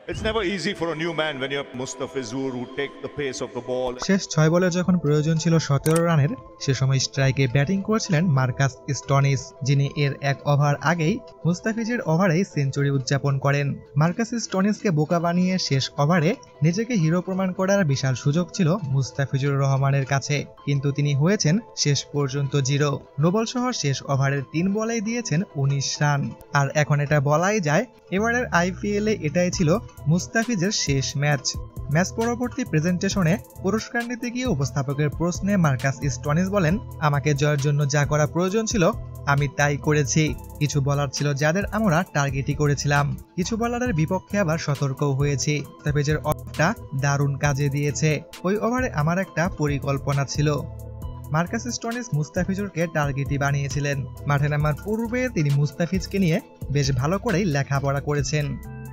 It's never easy for a new man when you have Mustafizur who take the pace of the ball. শেষ 6 বলে যখন প্রয়োজন ছিল 17 রানের, সে সময় স্ট্রাইকে ব্যাটিং করেছিলেন মার্কাস স্টোনিস, যিনি এর 1 ওভার আগেই মুস্তাফিজের ওভারেই সেঞ্চুরি উদযাপন করেন। মার্কাস স্টোনিসকে বোকা বানিয়ে শেষ ওভারে নিজেকে হিরো প্রমাণ করার বিশাল সুযোগ ছিল মুস্তাফিজুর রহমানের কাছে, কিন্তু তিনি হয়েছেন শেষ পর্যন্ত জিরো। নোবল সহ শেষ ওভারের 3 বলেই দিয়েছেন 19 রান। আর এখন এটা বলাই যায় এবারের আইপিএলে এটাই ছিল মুস্তাফিজের শেষ ম্যাচ পরবর্তী প্রেজেন্টেশনে পুরস্কার নিতে গিয়ে উপস্থাপকের প্রশ্নে মার্কাস স্টোনিস বলেন, আমাকে জয়ের জন্য যা করা প্রয়োজন ছিল আমি তাই করেছি। কিছু বলার ছিল যাদের আমরা টার্গেটই করেছিলাম, কিছু বলারের বিপক্ষে আবার সতর্কও হয়েছি। মুস্তাফিজের ওভারটা দারুণ কাজে দিয়েছে, ওই ওভারে আমার একটা পরিকল্পনা ছিল। মার্কাস স্টোনিস মুস্তাফিজুরকে টার্গেটই বানিয়েছিলেন। মাঠে নামার পূর্বে তিনি মুস্তাফিজকে নিয়ে বেশ ভালো করেই লেখাপড়া করেছেন।